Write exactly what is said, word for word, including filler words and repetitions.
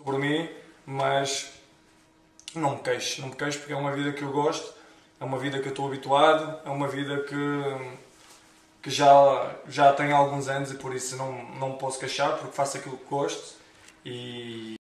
sobre mim, mas não me queixo, não me queixo porque é uma vida que eu gosto, é uma vida que eu estou habituado, é uma vida que, que já, já tenho há alguns anos e por isso não, não me posso queixar porque faço aquilo que gosto e